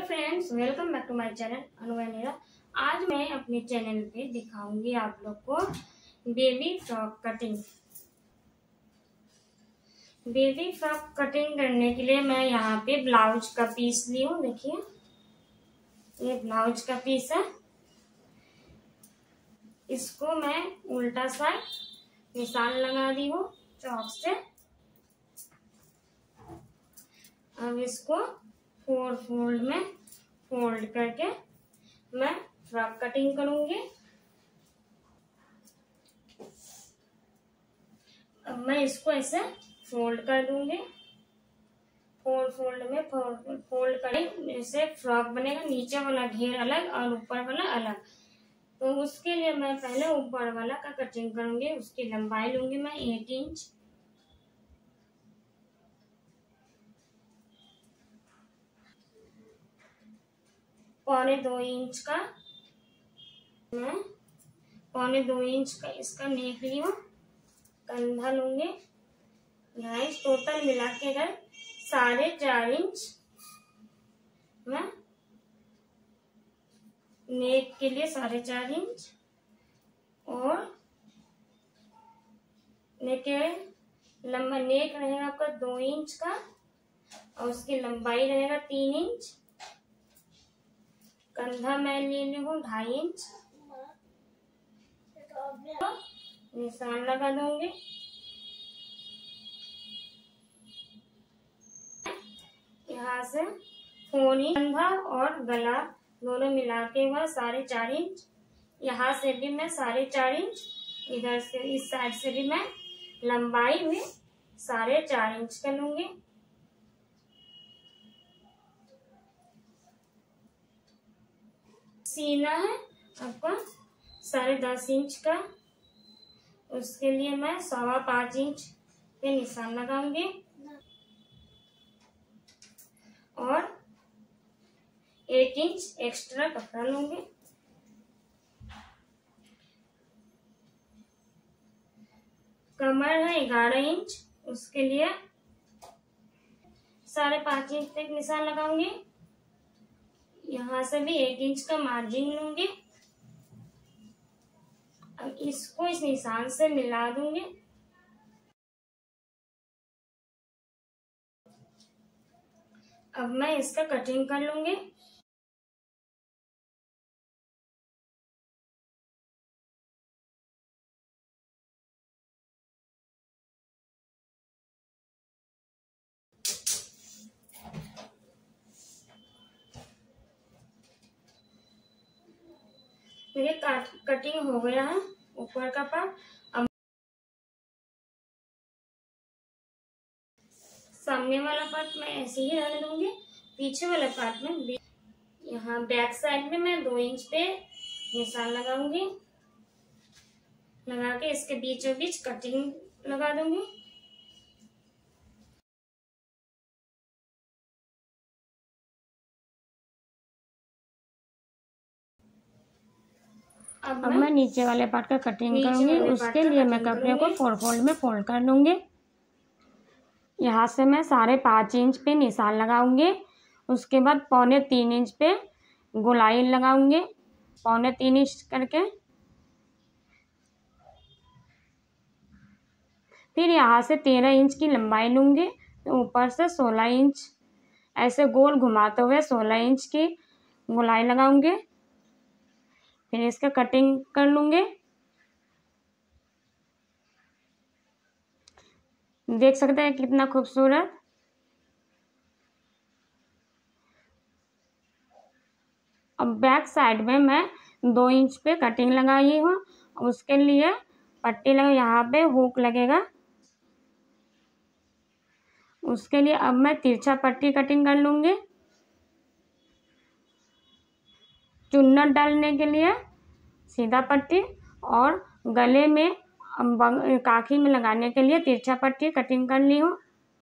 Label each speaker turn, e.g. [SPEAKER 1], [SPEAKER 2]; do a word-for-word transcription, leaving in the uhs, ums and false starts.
[SPEAKER 1] Friends, welcome back to my channel Anuvenera. आज मैं अपने चैनल पे दिखाऊंगी आप लोग को baby frock cutting. Baby frock cutting करने के लिए मैं यहाँ पे ब्लाउज का पीस ली हूँ। देखिए, ये ब्लाउज का पीस है। इसको मैं उल्टा सा निशान लगा दी हूँ चौक से। अब इसको फोर फोल्ड में फोल्ड करके मैं फ्रॉक कटिंग करूंगी। अब मैं इसको ऐसे फोल्ड कर दूंगी। फोर फोल्ड में फोल्ड करें, जैसे फ्रॉक बनेगा। नीचे वाला घेर अलग और ऊपर वाला अलग। तो उसके लिए मैं पहले ऊपर वाला का कटिंग करूंगी। उसकी लंबाई लूंगी मैं एट इंच। पौने दो इंच का मैं पौने दो इंच का इसका नेक ली हूँ। कंधा लूंगी। गाइस, टोटल मिला के अगर साढ़े चार इंच मैं नेक के लिए साढ़े चार इंच और नेक लंबा नेक रहेगा आपका दो इंच का और उसकी लंबाई रहेगा तीन इंच। कंधा मैं ले ली हूँ ढाई इंच। निशान लगा दूंगी। यहाँ से फोर इंच कंधा और गला दोनों मिला के हुआ साढ़े चार इंच। यहाँ से भी मैं साढ़े चार इंच, इधर से इस साइड से भी मैं लंबाई में साढ़े चार इंच कर लूंगी। सीना है आपका साढ़े दस इंच का। उसके लिए मैं सवा पाँच इंच पे निशान लगाऊंगी और एक इंच एक्स्ट्रा कपड़ा लूंगी। कमर है ग्यारह इंच, उसके लिए साढ़े पाँच इंच तक निशान लगाऊंगी। यहाँ से भी एक इंच का मार्जिन लूंगी। अब इसको इस निशान से मिला दूंगी। अब मैं इसका कटिंग कर लूंगी। ये कटिंग हो गया है ऊपर का पार्ट। अब सामने वाला पार्ट मैं ऐसे ही रहने दूंगी। पीछे वाला पार्ट में यहाँ बैक साइड में मैं दो इंच पे निशान लगाऊंगी। लगा के इसके बीचों बीच कटिंग लगा दूंगी। अब मैं नीचे वाले पार्ट का कटिंग करूंगी। उसके लिए मैं कपड़े को फोर फोल्ड में फोल्ड कर लूंगी। यहाँ से मैं साढ़े पाँच इंच पे निशान लगाऊंगी। उसके बाद पौने तीन इंच पे गोलाई लगाऊंगी। पौने तीन इंच करके फिर यहाँ से तेरह इंच की लंबाई लूंगी। तो ऊपर से सोलह इंच ऐसे गोल घुमाते हुए सोलह इंच की गोलाई लगाऊंगी। फिर इसका कटिंग कर लूंगी। देख सकते हैं कितना खूबसूरत। अब बैक साइड में मैं दो इंच पे कटिंग लगाई हूँ। उसके लिए पट्टी लगा, यहाँ पे हुक लगेगा। उसके लिए अब मैं तिरछा पट्टी कटिंग कर लूंगी। चुन्नट डालने के लिए सीधा पट्टी और गले में काखी में लगाने के लिए तिरछा पट्टी कटिंग कर ली हूँ।